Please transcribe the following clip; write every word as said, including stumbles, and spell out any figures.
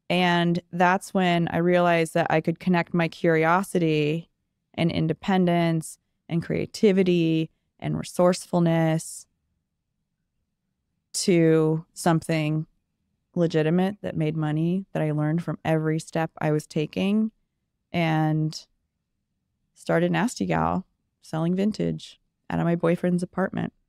And that's when I realized that I could connect my curiosity and independence and creativity and resourcefulness to something legitimate that made money, that I learned from every step I was taking, and started Nasty Gal selling vintage out of my boyfriend's apartment.